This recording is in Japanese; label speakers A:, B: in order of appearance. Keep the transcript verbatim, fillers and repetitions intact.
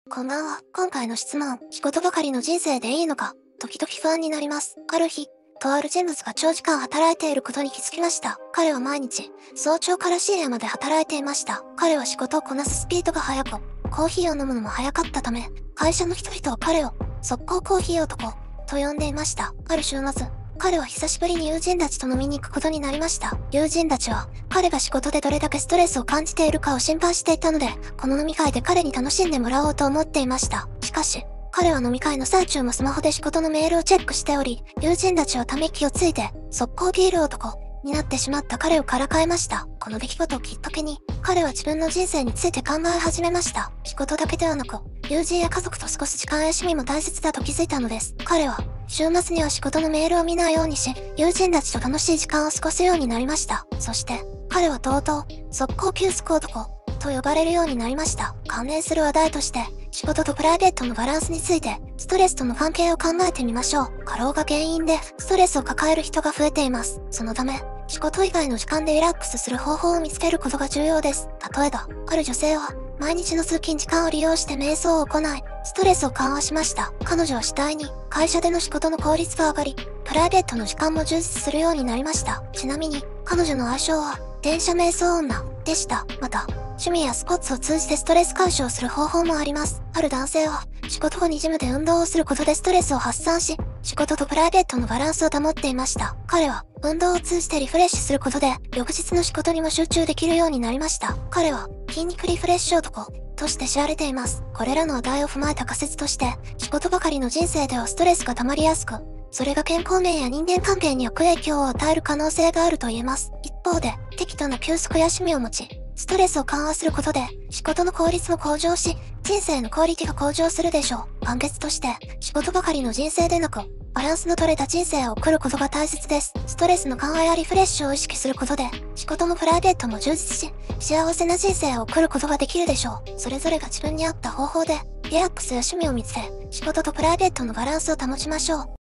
A: こんばんは。今回の質問、仕事ばかりの人生でいいのか、時々不安になります。ある日、とある人物が長時間働いていることに気づきました。彼は毎日、早朝から深夜まで働いていました。彼は仕事をこなすスピードが速く、コーヒーを飲むのも早かったため、会社の人々は彼を、速攻コーヒー男、と呼んでいました。ある週末、彼は久しぶりに友人たちと飲みに行くことになりました。友人たちは、彼が仕事でどれだけストレスを感じているかを心配していたので、この飲み会で彼に楽しんでもらおうと思っていました。しかし、彼は飲み会の最中もスマホで仕事のメールをチェックしており、友人たちはため息をついて、速攻ビール男になってしまった彼をからかえました。この出来事をきっかけに、彼は自分の人生について考え始めました。仕事だけではなく、友人や家族と過ごす時間や趣味も大切だと気づいたのです。彼は、週末には仕事のメールを見ないようにし、友人たちと楽しい時間を過ごすようになりました。そして、彼はとうとう、速攻急スコ男と呼ばれるようになりました。関連する話題として、仕事とプライベートのバランスについて、ストレスとの関係を考えてみましょう。過労が原因で、ストレスを抱える人が増えています。そのため、仕事以外の時間でリラックスする方法を見つけることが重要です。例えば、ある女性は、毎日の通勤時間を利用して瞑想を行い、ストレスを緩和しました。彼女は次第に、会社での仕事の効率が上がり、プライベートの時間も充実するようになりました。ちなみに、彼女の愛称は、電車瞑想女でした。また、趣味やスポーツを通じてストレス解消する方法もあります。ある男性は、仕事後にジムで運動をすることでストレスを発散し、仕事とプライベートのバランスを保っていました。彼は、運動を通じてリフレッシュすることで、翌日の仕事にも集中できるようになりました。彼は、筋肉リフレッシュ男として知られています。これらの話題を踏まえた仮説として、仕事ばかりの人生ではストレスが溜まりやすく、それが健康面や人間関係に悪影響を与える可能性があると言えます。一方で、適度な休息や趣味を持ち、ストレスを緩和することで、仕事の効率も向上し、人生のクオリティが向上するでしょう。簡潔として、仕事ばかりの人生でなく、バランスの取れた人生を送ることが大切です。ストレスの緩和やリフレッシュを意識することで、仕事もプライベートも充実し、幸せな人生を送ることができるでしょう。それぞれが自分に合った方法で、リラックスや趣味を見つけ、仕事とプライベートのバランスを保ちましょう。